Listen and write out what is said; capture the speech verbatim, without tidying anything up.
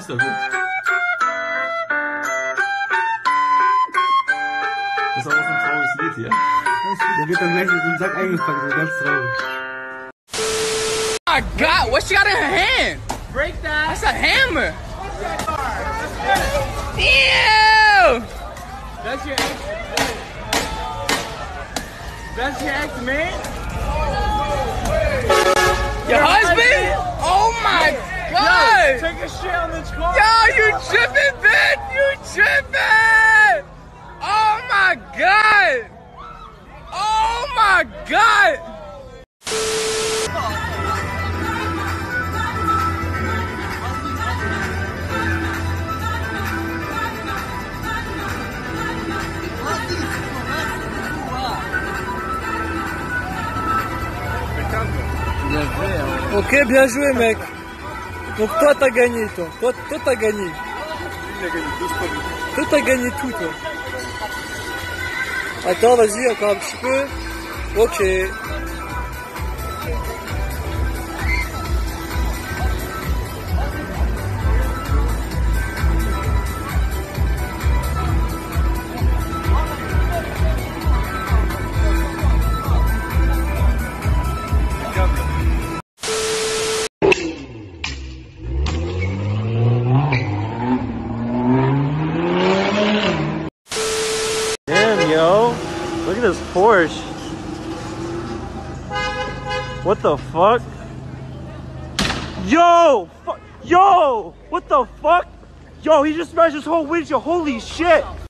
ist doch gut. Das ist auch ein trauriges Lied hier. Der wird dann gleich mit dem Sack eingepackt, so ganz traurig. Oh my God, what she got in her hand? Break that. That's a hammer. Ew! That's your ex. That's your ex man? Your husband? Oh my God! Yo, take a shit on this car. Yo, you tripping, bitch! You tripping! Oh my God! Oh my God! Ok, bien joué, mec. Donc toi t'as gagné, toi. Toi, toi t'as gagné. Toi t'as gagné tout, toi. Attends, vas-y, encore un petit peu. Ok. Yo, look at this Porsche. What the fuck? Yo, fu yo, what the fuck? Yo, he just smashed his whole windshield. Holy shit.